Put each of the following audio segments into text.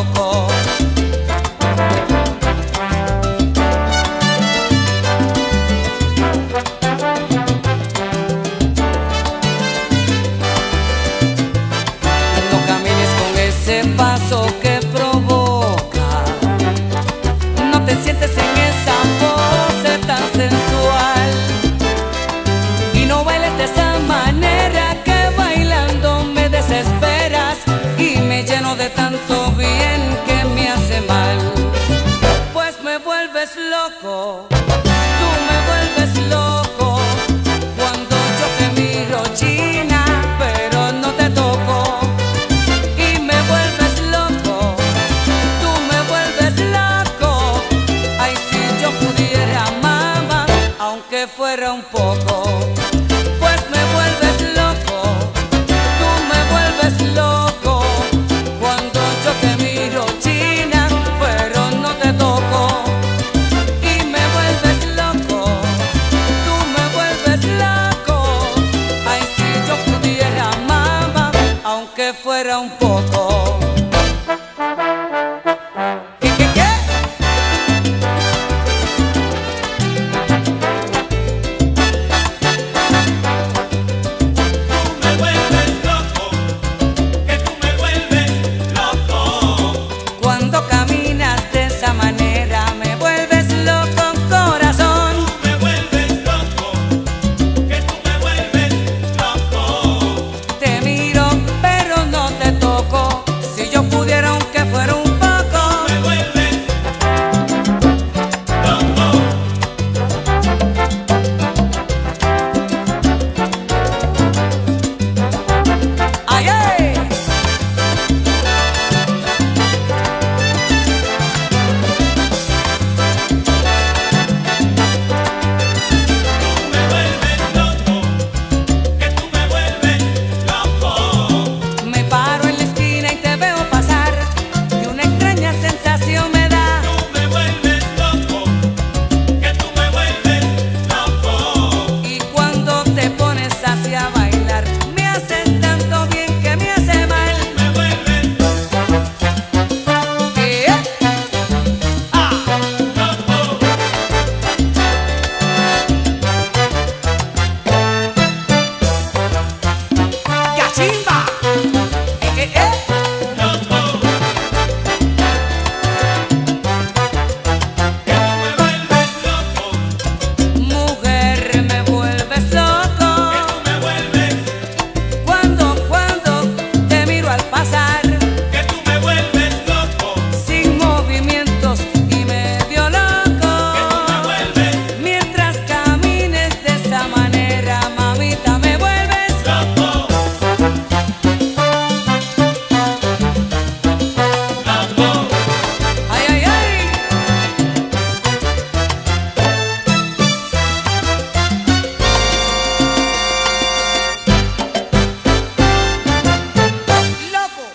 poco. No camines con ese paso que provoca, no te sientes en esa pose tan sensual y no bailes de esa manera que bailando me desesperas y me lleno de tanto bien que me hace mal. Pues me vuelves loco, tú me vuelves loco cuando yo te miro, china, pero no te toco. Y me vuelves loco, tú me vuelves loco. Ay, si yo pudiera, mamá, aunque fuera un poco. Pues me vuelves loco, tú me vuelves loco cuando yo te miro, china, pero no te toco. Y me vuelves loco, tú me vuelves loco. Ay, si yo pudiera, mamá, aunque fuera un poco. ¿Qué? Cuando caminas de esa manera me vuelves loco, corazón. Tú me vuelves loco, que tú me vuelves loco. Te miro pero no te toco. Si yo pudiera aunque fuera un poco. Me vuelves loco. ¡Ay, ay! Tú me vuelves loco, que tú me vuelves loco. Me paro en la esquina y te veo pasar y una extraña sensación me da. Tú me vuelves loco, que tú me vuelves loco. Y cuando te pones hacia bailar me haces tanto bien que me hace mal. Me vuelves ¿Qué? loco. ¡Cachimba! Loco. Que tú me vuelves loco, Mujer, me vuelves loco que tú me vuelves, cuando te miro al pasar que tú me vuelves loco, sin movimientos y medio loco. que tú me vuelves Mientras camines de esa manera, mamita, me vuelves loco. Loco. ay, ay, ay. Loco.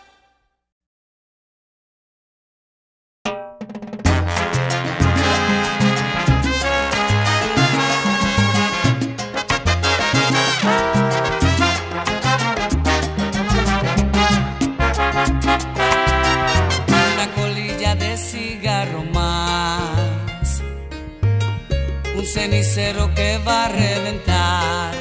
Una colilla de cigarro más, un cenicero que va a reventar.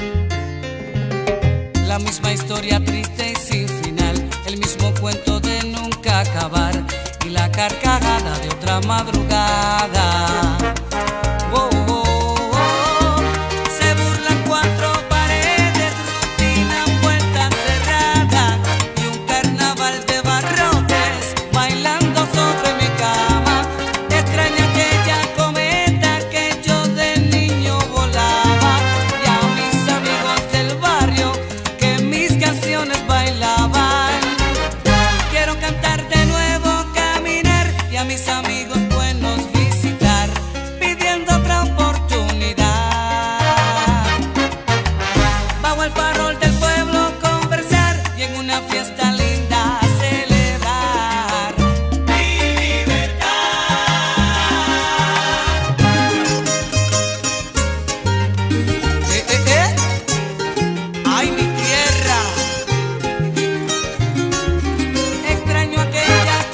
La misma historia triste y sin final, el mismo cuento de nunca acabar y la carcajada de otra madrugada. Oh, oh, oh, oh. Se burlan cuatro paredes, rutina puerta cerrada y un carnaval de barrotes bailando sobre mi cama. Extraña aquella cometa que yo de niño volaba y a mis amigos del barrio que mis canciones bailaban. Quiero cantar de nuevo, caminar y a mis amigos buenos visitar, pidiendo otra oportunidad. Bajo el farol del pueblo conversar y en una fiesta linda celebrar Mi libertad. Ay, mi tierra. Extraño aquella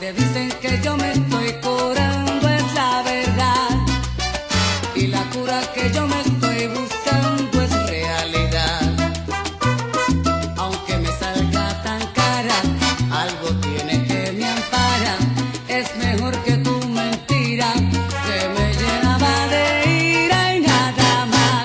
te dicen que yo me estoy curando es la verdad, y la cura que yo me estoy buscando es realidad. Aunque me salga tan cara, algo tiene que me ampara. Es mejor que tu mentira, que me llenaba de ira y nada más.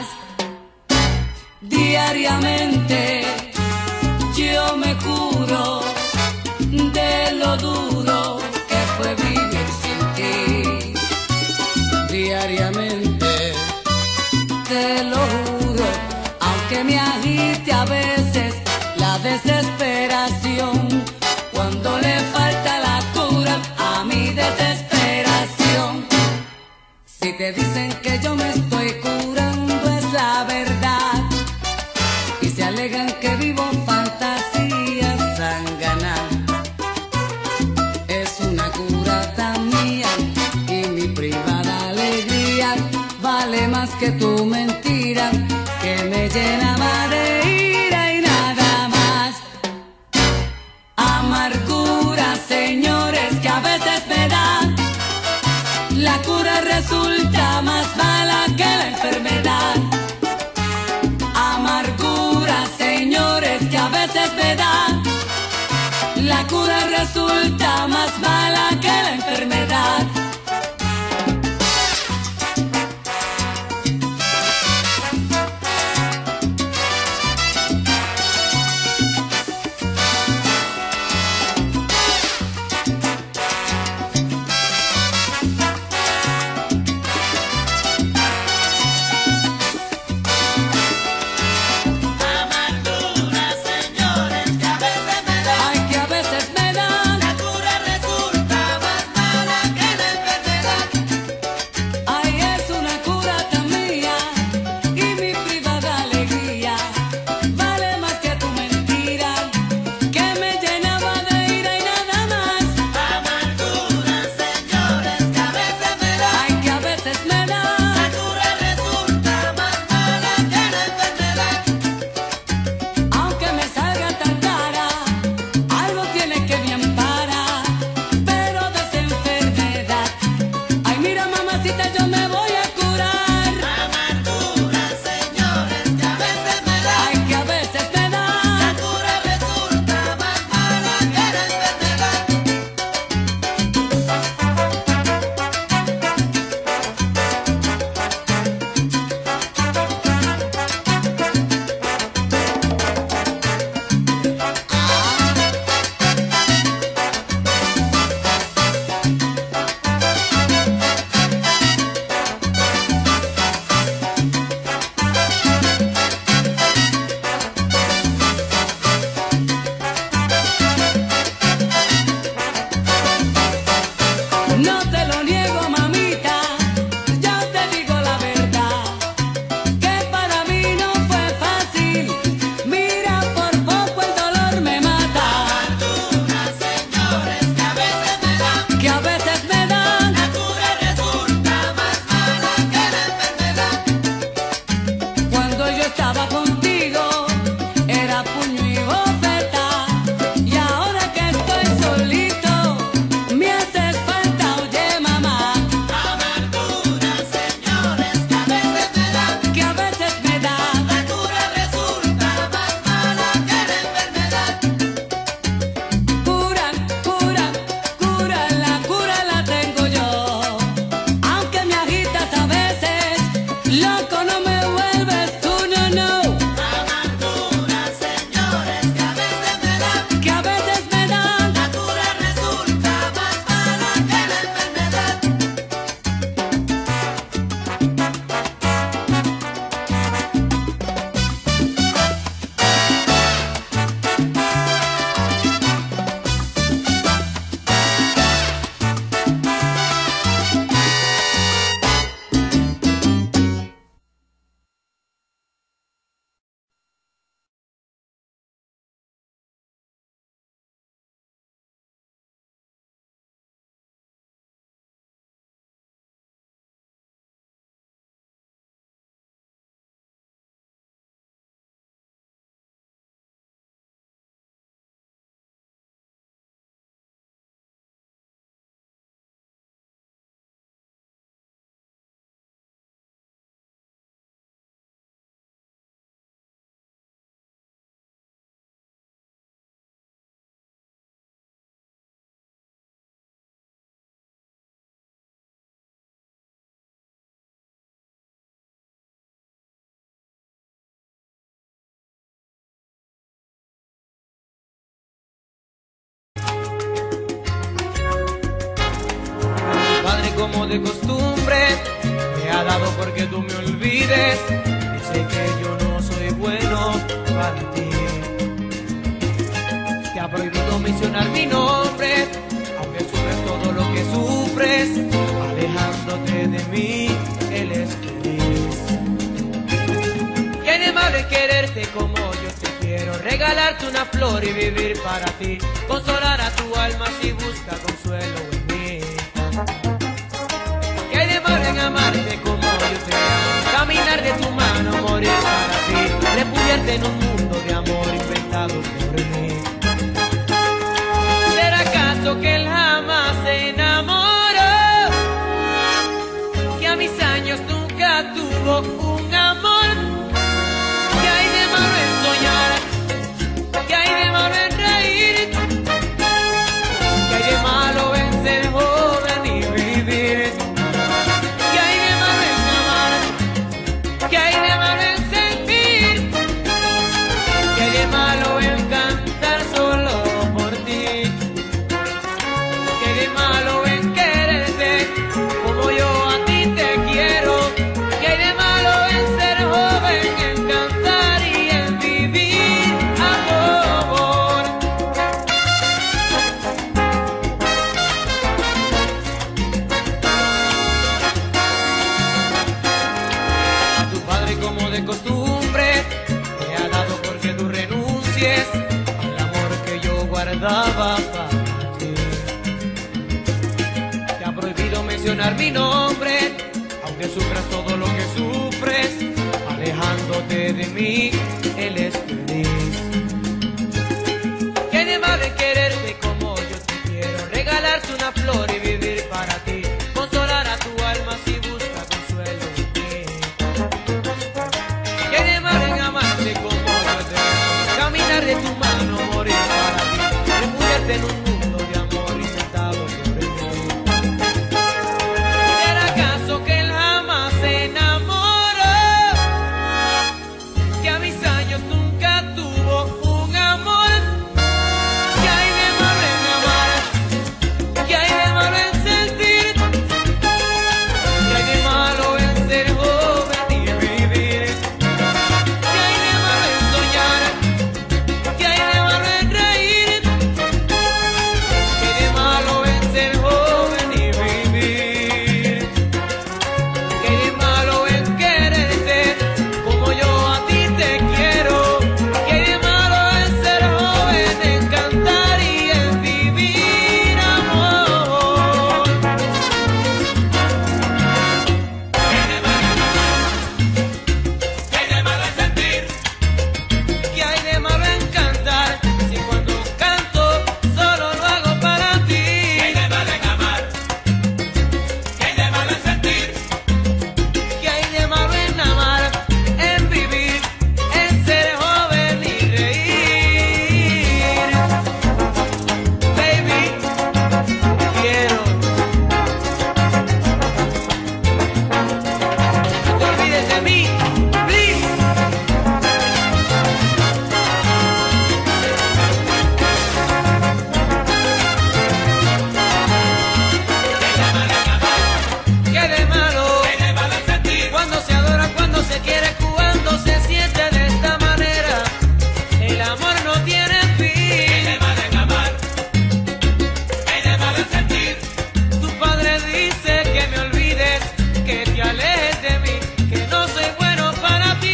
Diariamente yo me curo de lo duro que fue vivir sin ti. Diariamente te lo juro, aunque me agite a veces la desesperación, cuando le falta la cura a mi desesperación. Si te dicen que yo me estoy curando es la verdad, y se alegan que vivo fantasías zánganas. Es una cura tan mía y mi privada alegría vale más que tu mentira, que me llenaba de ira y nada más. Amargura, señores, que a veces me da, la cura resulta más mala que la enfermedad. Amargura, señores, que a veces me da, la cura resulta más mala que la enfermedad. Amargura, señores, que a veces me da, Ay, que a veces me da, la cura resulta más mala que la como de costumbre me ha dado porque tú me olvides. Dice que yo no soy bueno para ti. Te ha prohibido mencionar mi nombre, aunque sufres todo lo que sufres. Alejándote de mí, él es feliz. Tiene mal de quererte como yo te quiero, regalarte una flor y vivir para ti, consolar a tu alma si busca consuelo en mí. ¿Qué hay de mal en amarte como yo te amo? Caminar de tu mano, morir para ti, refugiarte en un mundo de amor inventado por mí. ¿Será acaso que él jamás se enamoró? Que a mis años nunca tuvo un amor. ¿Qué hay de malo en soñar? ¿Qué hay de malo en reír? ¿Qué hay de malo en ser joven y vivir? ¿Qué hay de malo en amar? ¿Qué hay de malo en sentir? ¿Qué hay de malo en cantar solo por ti? ¿Qué hay de malo en quererte como yo a ti te quiero? ¿Qué hay de malo en ser joven, en cantar y en vivir amor? A tu padre como de costumbre te ha dado porque tú renuncies al amor que yo guardaba para ti. Te ha prohibido mencionar mi nombre, aunque sufras todo lo que sufres. Alejándote de mí, él es feliz. ¿Qué hay de mal en quererte como yo te quiero? Regalarte una flor y vivir para ti, consolar a tu alma si busca consuelo en mí. ¿Qué hay de mal en amarte como yo te amo? Caminar de tu mano, morir para ti, refugiarte en un mundo de amor inventado por mí. ¿Será acaso que él jamás se enamoró? Que a mis años nunca tuvo un amor. ¿Qué hay de malo en amar? ¿Qué hay de malo en sentir? ¿Qué hay de malo en ser joven y vivir? ¿Qué hay de malo en soñar? ¿Qué hay de malo en reír? ¿Qué hay de malo en ser joven y vivir? ¿Qué hay de malo en quererte como yo a ti te quiero? ¿Qué hay de malo en ser joven, en cantar y en vivir amor? ¿Qué hay de malo en sentir? ¿Qué hay de malo en cantar si cuando canto solo lo hago para ti? ¿Qué hay de malo en amar? ¿Qué hay de malo en sentir? ¿Qué hay de malo en amar, en vivir, en ser joven y reír? Baby, quiero. No te olvides de mí, please. ¿Qué hay de malo en amar? ¿Qué de malo? ¿Qué hay de malo en sentir? Cuando se adora, cuando se quiere, cuando se siente de esta manera, el amor no tiene ¿Qué hay fin. de malo en amar? ¿Qué hay de malo en sentir? Tu padre dice que me olvides, que te alejes de mí, que no soy bueno para ti.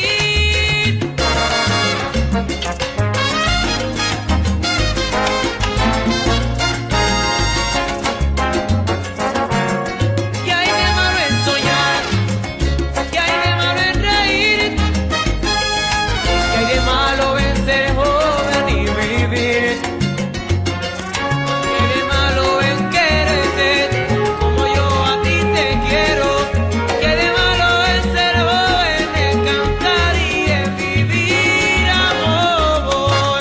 ¿Qué hay de malo en soñar? ¿Qué hay de malo en reír? ¿Qué hay de malo en ser joven y vivir? ¿Qué hay de malo en quererte como yo a ti te quiero? ¿Qué hay de malo en ser joven, en cantar y en vivir amor?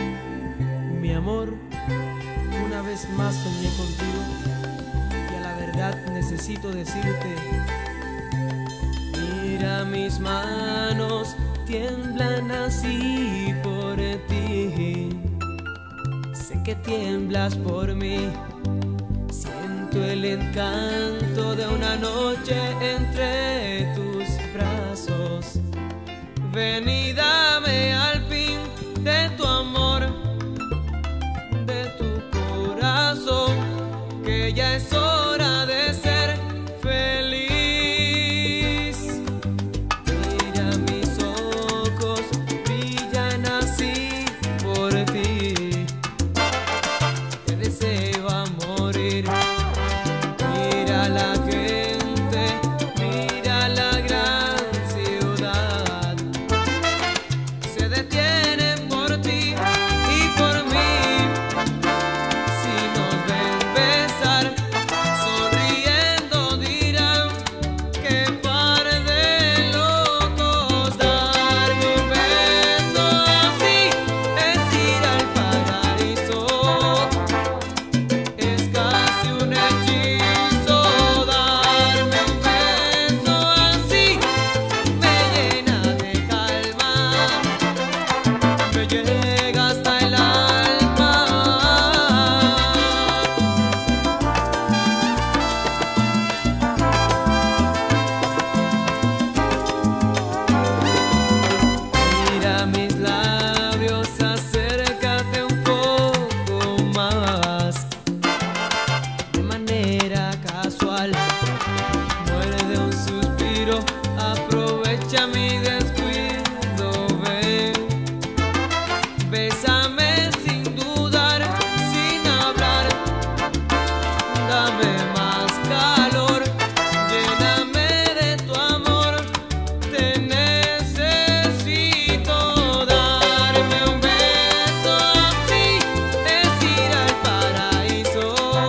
Mi amor, una vez más soñé contigo y a la verdad verdad necesito decirte. Mira, mis manos tiemblan así por ti. Sé que tiemblas por mí. Siento el encanto de una noche entre tus brazos. Ven y dame al fin de tu amor, de tu corazón, que ya es hora de ser feliz. Mira, mis ojos brillan así por ti. Te deseo a morir. Mira la gente, mira la gran ciudad. Se detienen por ti y por mí. Si nos ven besar, sonriendo dirán que par de locos. Darme un beso así es ir al paraíso. Es casi un hechizo. Darme un beso así me llena de calma, me llega hasta el alma. Mira mis labios, acércate un poco más. De manera casual, muerde un suspiro, aprovecha mi descuido, ven. Bésame sin dudar, sin hablar. Dame más calor, lléname de tu amor. Te necesito. Darme un beso así es ir al paraíso.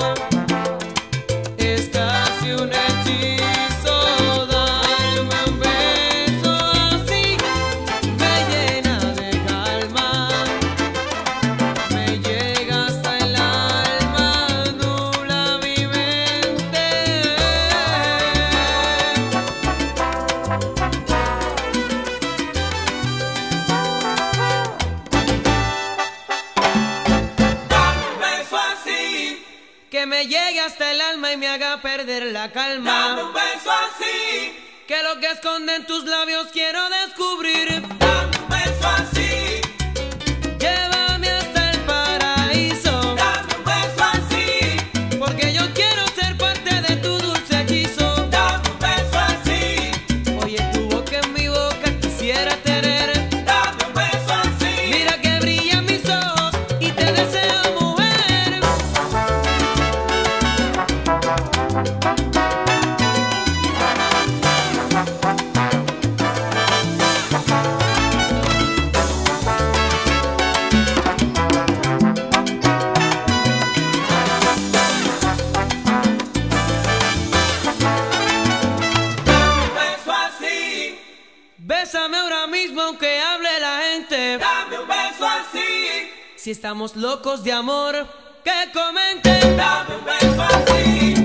Es casi un hechizo. Darme un beso así me llena de calma, me llega hasta el alma, nubla mi mente. Dame un beso así, Que me llegue hasta el alma y me haga perder la dame calma. un beso así, Que lo que esconden tus labios quiero descubrir. dame un beso así, Llévame hasta el paraíso, dame un beso así, porque yo quiero ser parte de tu dulce hechizo. dame un beso así, Oye, tu boca en mi boca quisiera tener. dame un beso así. Mira que brillan mis ojos y te deseo, mujer. Dame un beso así, Bésame ahora mismo aunque hable la gente. dame un beso así, Si estamos locos de amor, que comenten. dame un beso así.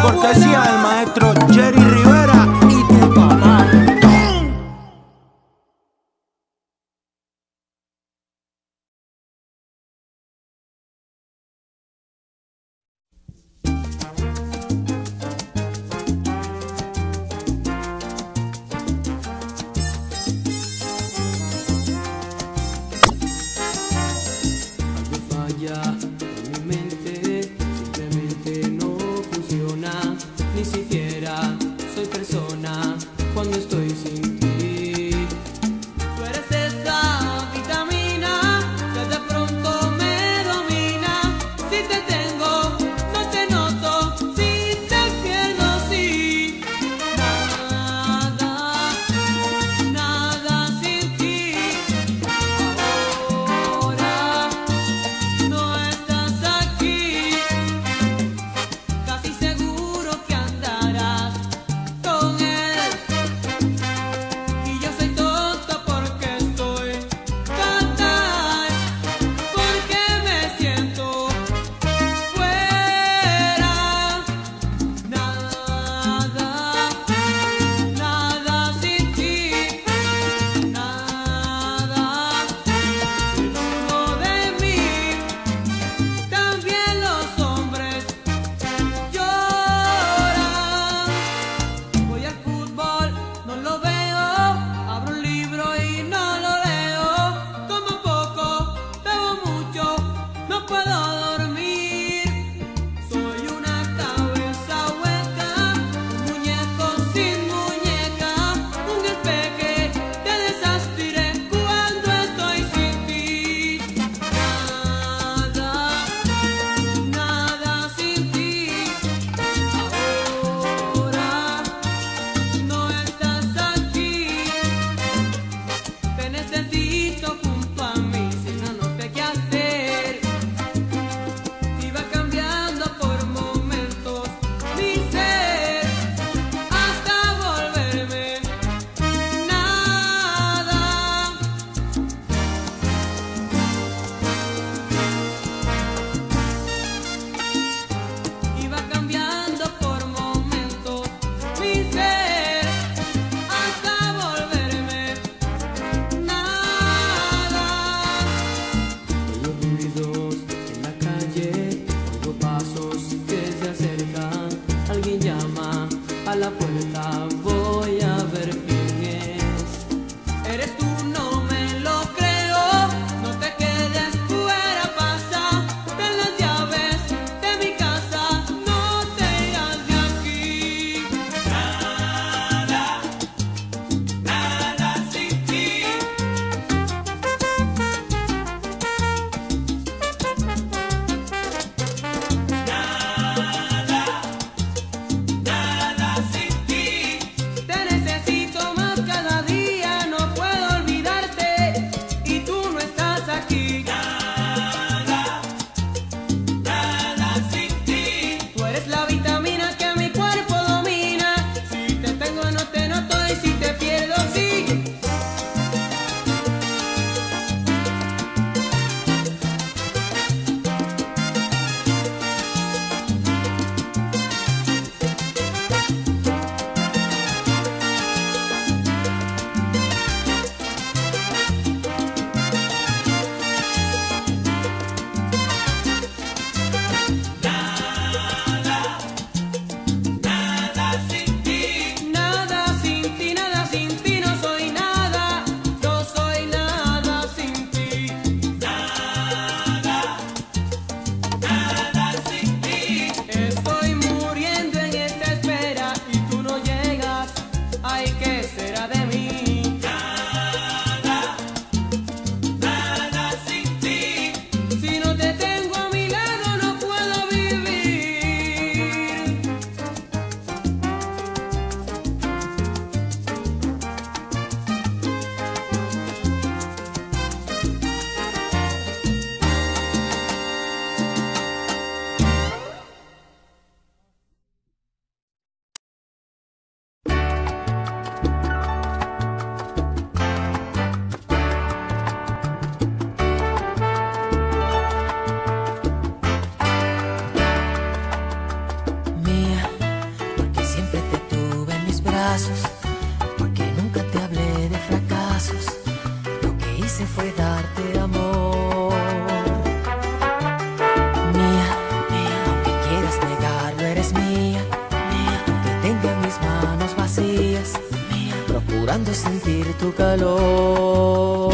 cortesía del maestro Jerry Rivera y tu papá. Algo falla en mi mente, simplemente no funciona. Ni siquiera soy persona cuando estoy sin ti. Tú eres esa vitamina que de pronto me domina. Si te tengo, no te noto. Si te pierdo, sí. Nada sin ti. Ahora no estás aquí. Casi seguro que andarás con él. Y yo soy tonta porque estoy fatal, porque me siento fuera. Nada sin ti. Nada seguro de mí. También los hombres lloran. Voy al fútbol, no lo veo. Abro un libro y no lo leo. Como poco, bebo mucho, no puedo dormir. Soy una cabeza hueca, un muñeco sin muñeca, un espeje de desastre cuando estoy sin ti. Nada sin ti. Ahora no estás aquí. Te necesito junto a mí, si no sé qué hacer. Iba cambiando por momentos mi ser hasta volverme nada. Iba cambiando por momentos mi ser hasta volverme nada. Oigo ruidos en la calle, oigo pasos que se acercan. Alguien llama a la puerta, voy a ver quién es. Eres tú, no me lo creo. No te quedes fuera, pasa. Ten las llaves de mi casa, no te irás de aquí. Nada sin ti. Nada sin ti. Te necesito más cada día, no puedo olvidarte. Y tú no estás aquí. Nada sin ti. Tú eres la vitamina que mi cuerpo domina. Si te tengo no te noto y si te pierdo sí. brazos, porque nunca te hablé de fracasos. Lo que hice fue darte amor. Mía, mía, aunque quieras negarlo, eres mía. Mía, aunque tenga mis manos vacías, mía, procurando sentir tu calor.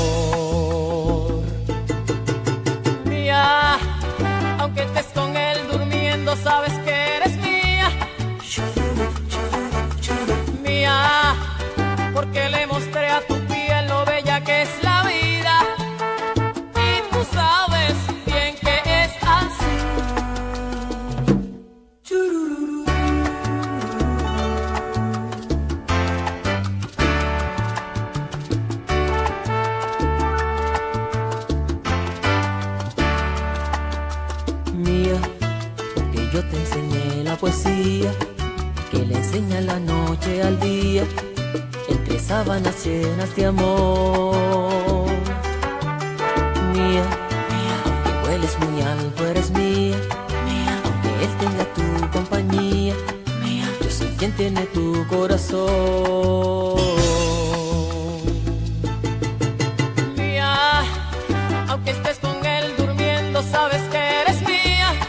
Mía, aunque estés con él durmiendo, sabes que eres mía. Mía, porque le mostré a tu piel lo bella que es la vida. Y tú sabes bien que es así. Mía, porque yo te enseñé la poesía que le enseña la noche al día, entre sábanas llenas de amor. Mía, mía, aunque vueles muy alto, eres mía. Mía, aunque él tenga tu compañía, mía, yo soy quien tiene tu corazón. Mía, aunque estés con él durmiendo, sabes que eres mía.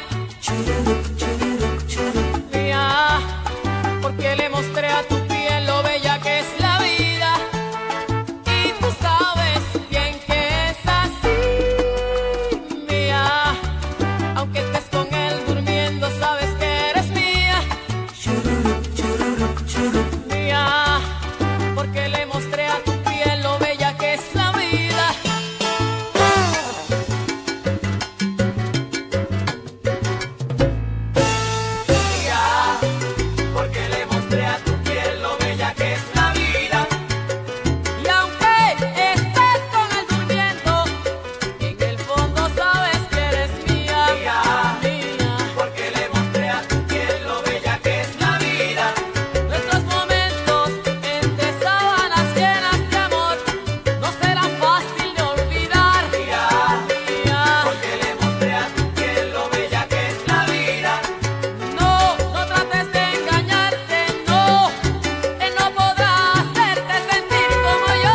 Mía, porque le mostré a tu piel lo bella que es la vida. Y tú sabes bien que es así. Mía, aunque estés con él durmiendo, sabes que eres mía. Mía, porque le mostré a tu piel lo bella que es la vida. Porque le mostré a tu piel lo bella que es la vida. Y aunque estés con él durmiendo, en el fondo sabes que eres mía. Mía, porque le mostré a tu piel lo bella que es la vida. Nuestros momentos entre sábanas llenas de amor no serán fácil de olvidar. Mía, porque le mostré a tu piel lo bella que es la vida. No, no trates de engañarte, no. Él no podrá hacerte sentir como yo.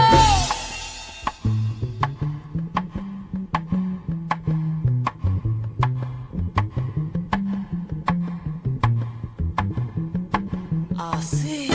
Así.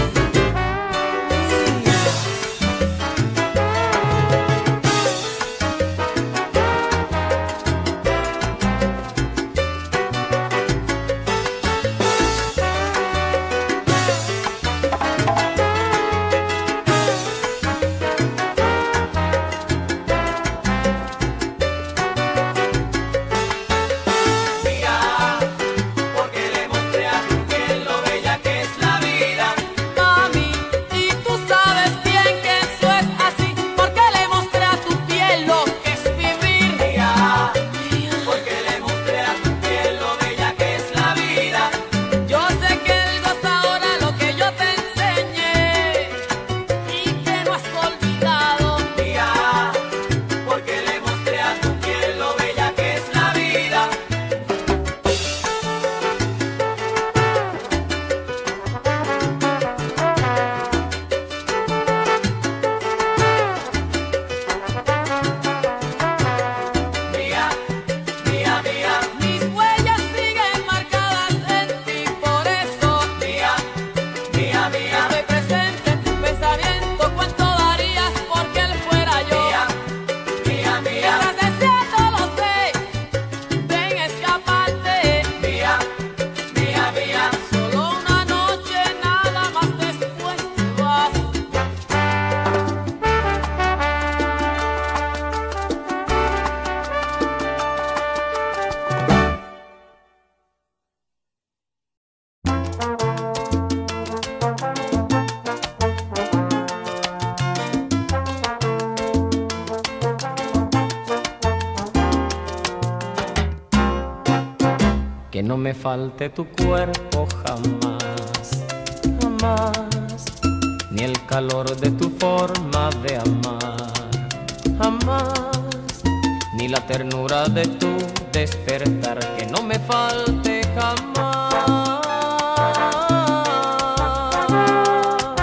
Porque le mostré a tu piel lo bella que es la vida. Mami, y tú sabes bien que eso es así. Porque le mostré a tu piel lo que es vivir. Porque le mostré a tu piel lo bella que es la vida. Yo sé que él goza ahora lo que yo te enseñé y que no has olvidado. Porque le mostré a tu piel lo bella que es la vida. Mía, mía, mía, mis huellas siguen marcadas en ti, por eso. Mía, mía, mía, estoy presente en tu pensamiento. ¿Cuánto darías porque él fuera yo? Mía, mía, estás deseando, lo sé. Ven, escaparte. Mía, mía, mía, solo una noche, nada más, después te vas. Que no me falte tu cuerpo jamás, jamás, ni el calor de tu forma de amar, jamás, ni la ternura de tu despertar, que no me falte jamás.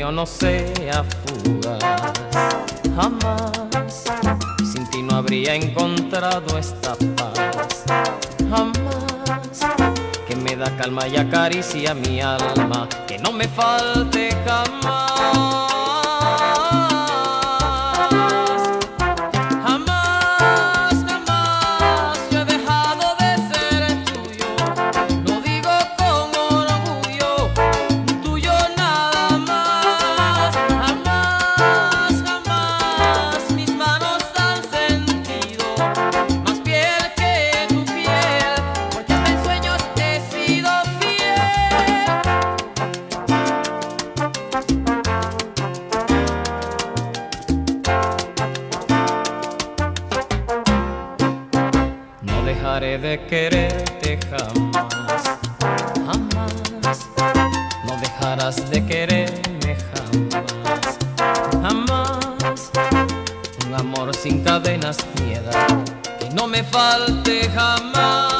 mío no sea fugaz. Jamás sin ti no habría encontrado esta paz. Jamás que me da calma y acaricia mi alma, que no me falte jamás. De quererte jamás, jamás, no dejarás de quererme jamás, jamás, un amor sin cadenas ni edad, que no me falte jamás.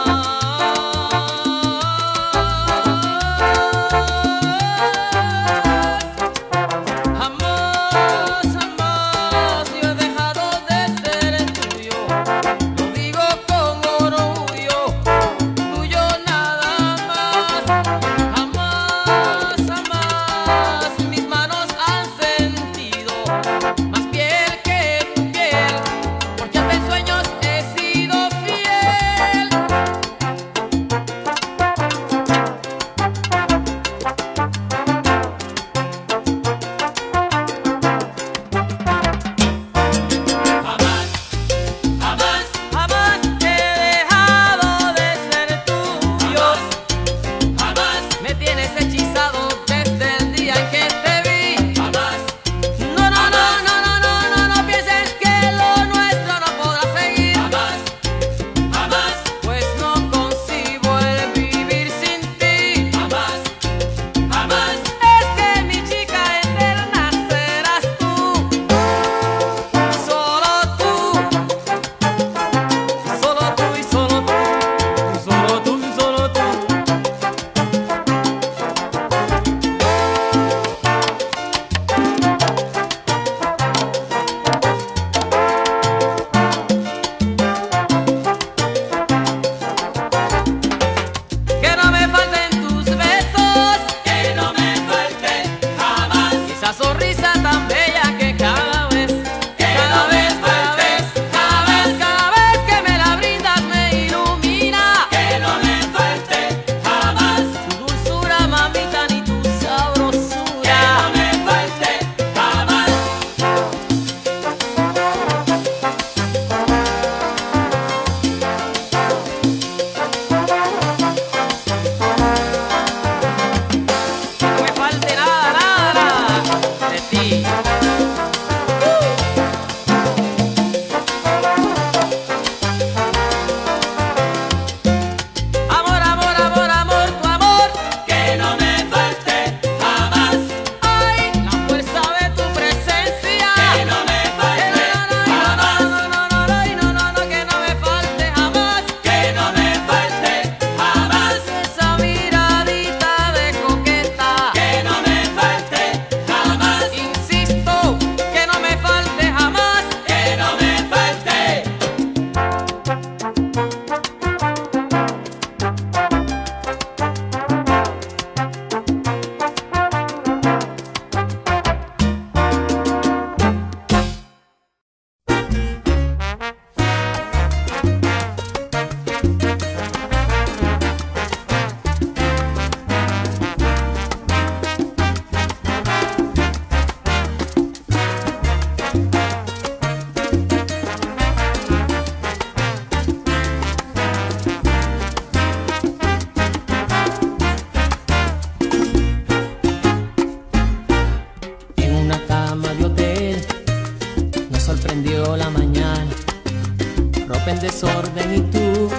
en desorden y tú,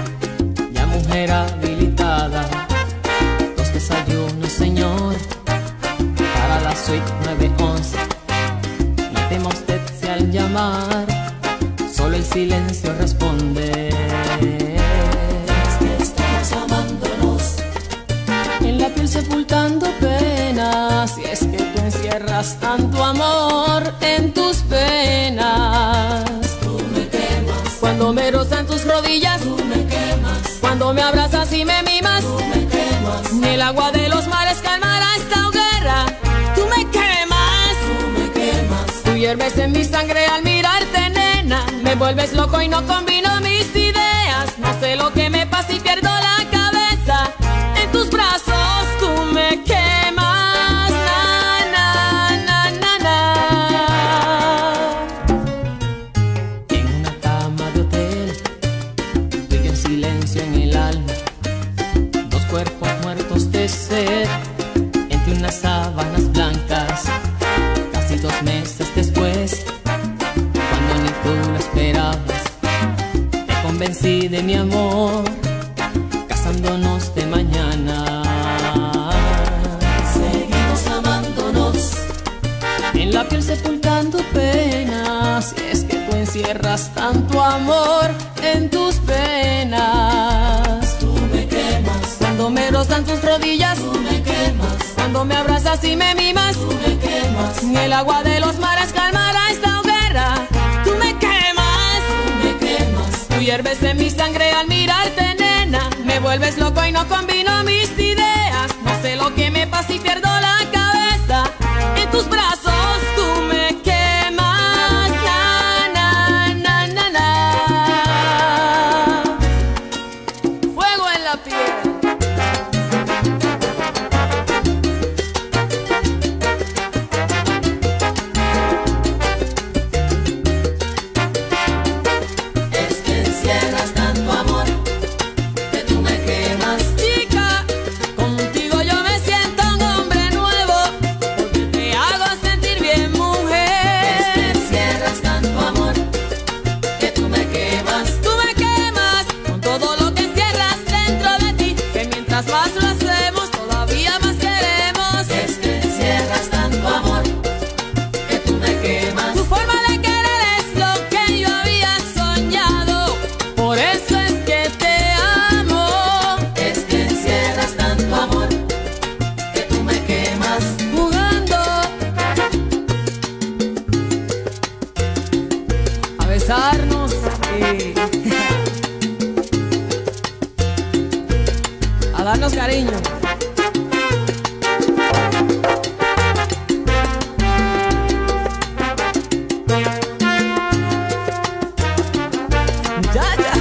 ya mujer habilitada, dos desayunos, señor, para la suite 911. No tema usted si al llamar, solo el silencio responde. Es que estamos amándonos, en la piel sepultando penas, y es que tú encierras encierras tanto amor en tus penas. Tú me quemas, Cuando me rozan tus rodillas, tú me quemas, cuando me abrazas y me mimas, tú me quemas, ni el agua de los mares calmará esta hoguera. Tú me quemas, tú me quemas, tú hierves en mi sangre al mirarte, nena. Me vuelves loco y no combino mis ideas. No sé lo que me pasa y pierdo la cabeza. En tus brazos tú me quemas, na, na, na, na, na. En una cama de hotel, tú y yo en silencio en el alma, dos cuerpos muertos de sed, entre unas sábanas blancas. Casi 2 meses después, cuando ni tú lo esperabas, te convencí de mi amor, casándonos de mañana. seguimos amándonos. En la piel sepultando penas, y es que tú encierras tanto amor en tus penas. Tú me quemas, Cuando me rozan tus rodillas, tú me quemas, cuando me abrazas y me mimas, tú me quemas, ni el agua de los mares calmará esta hoguera. Tú me quemas, tú me quemas, tú hierves en mi sangre al mirarte, nena. Me vuelves loco y no combino mis ideas. No sé lo que me pasa y pierdo la cabeza. En tus brazos tú me quemas, na, na, na, na, na. Fuego en la piel. es que encierras tanto amor que tú me quemas. Chica, contigo yo me siento un hombre nuevo, porque te hago sentir bien, Es que mujer. encierras tanto amor que tú me quemas. Tú me quemas con todo lo que encierras dentro de ti, que mientras más lo hacemos, todavía más queremos. Es que encierras tanto amor que tú me quemas. Tu forma de querer es lo que yo había soñado, por eso es que te amo. Es que encierras tanto amor que tú me quemas. Jugando a besarnos y a darnos cariño. Ya, ya.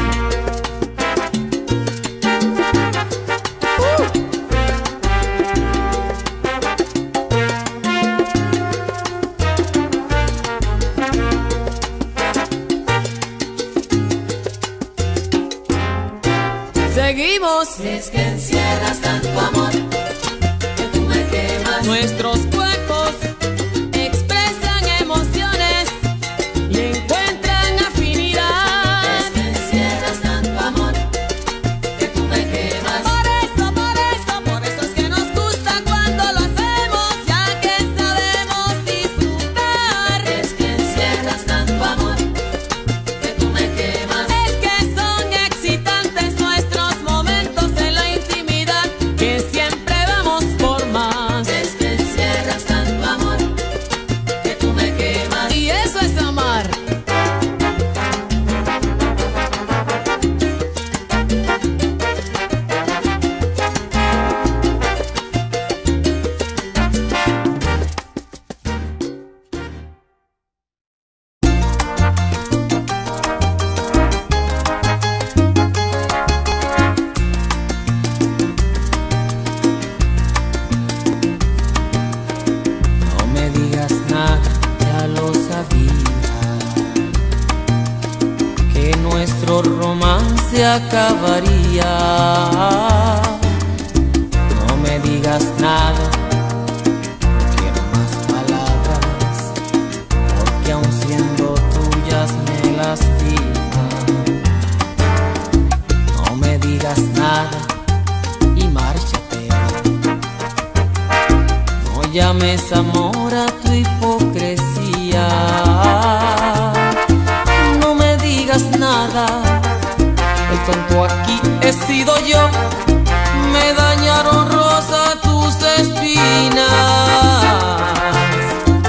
Seguimos. Es que encierras tanto amor que tú me quemas. Nuestros cuerpos expresan emociones y encuentran afinidad. Es que encierras tanto amor que tú me quemas. Por eso es que nos gusta cuando lo hacemos, ya que sabemos disfrutar. Es que encierras tanto amor que tú me quemas. Es que son excitantes nuestros momentos en la intimidad, que siempre vamos por más. Es que encierras tanto amor que tú me quemas. Y eso es amar. No me digas nada, ya lo sabía, que nuestro romance acabaría. No me digas nada, no quiero más palabras, porque aun siendo tuyas me lastiman. No me digas nada y márchate. No llames amor a tu hipocresía. No me digas nada, el tonto aquí he sido yo. Me dañaron rosa tus espinas.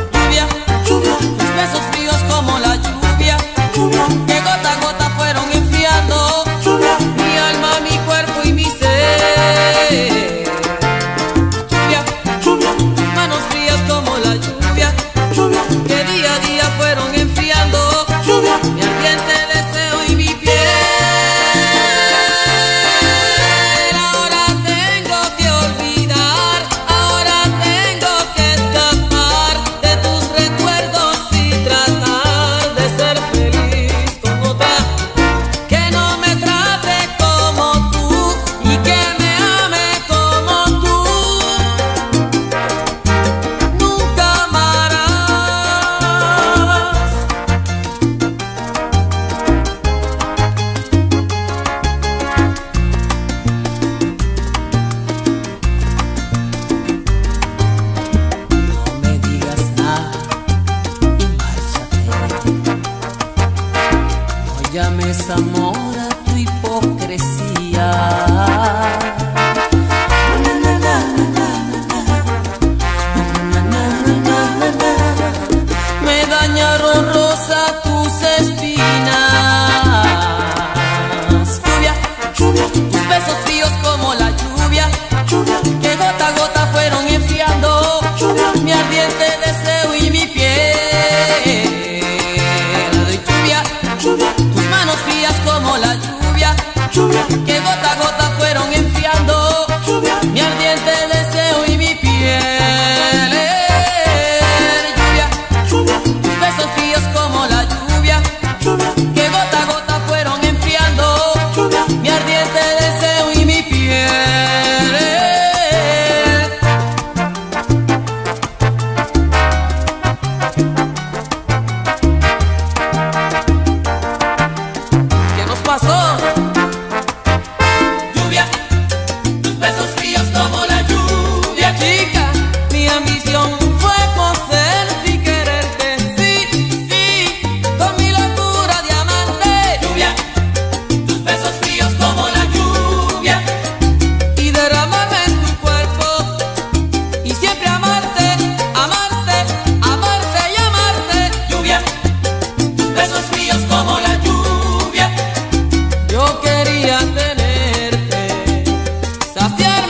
fríos como la lluvia, que gota a gota fueron enfriando mi ardiente deseo y mi piel. Lluvia, tus manos frías como la lluvia, que gota a gota fueron enfriando mi ardiente deseo y mi piel. Lluvia, tus besos fríos como la lluvia, que gota a gota fueron enfriando mi ardiente deseo y mi piel. ¿Qué nos pasó? Lluvia, tus besos fríos como la lluvia. Chica, mi ambición fue poseerte y quererte, sí, sí, con mi locura de amante. Lluvia, tus besos fríos como la lluvia. Y derramarme en tu cuerpo y siempre amarte, amarte, amarte y amarte. Lluvia, tus besos fríos como la lluvia. Yo quería tenerte, saciar